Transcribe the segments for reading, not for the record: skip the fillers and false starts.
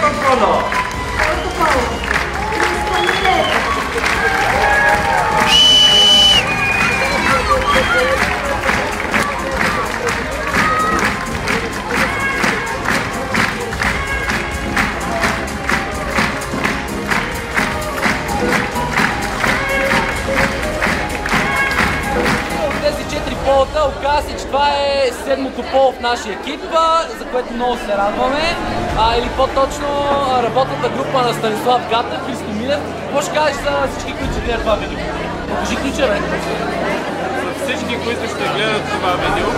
microfono. Полата, оказа се, че това е седмото поло в нашия екип, за което много се радваме. Или по-точно работната група на Станислав Гатев, Христо Милев. Какво ще кажеш за всички, които ще гледат това видео? Покажи ключа, бе! За всички, които ще гледат това видео,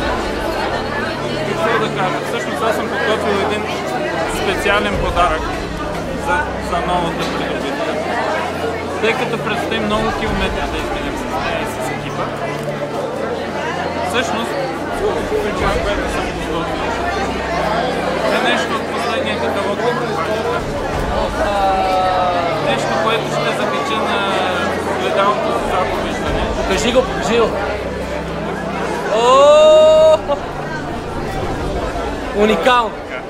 какво да кажа? Всъщност аз съм подготвил един специален подарък за новата придобитка. Тъй като предстои много километри да изминем с нея и с екипа, всъщност, това, което съм подготвил, е нещо от последния каталог на компанията. Нещо, което ще закача на огледалото за заповеждане. Покажи го, покажи го! Уникално!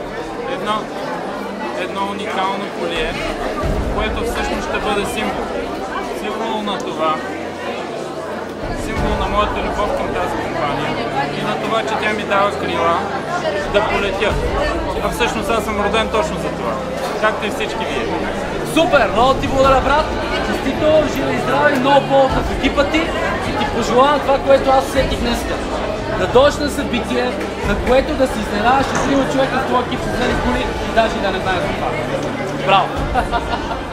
Едно уникално колие, което всъщност ще бъде символ. Символ на това, символ на моята любов към тази компания и на това, че тя ми дава крила да полетя. А всъщност аз съм роден точно за това, както и всички вие. Супер! Много ти благодаря, брат! Честито, живе и здраве, много повод в екипа ти и ти пожелавам това, което аз усетих днеска. Да дойдеш на събитие, на което да си изненадаш, че трима човека в твоя екип с зелени коли и даже да не знаеш за това. Браво!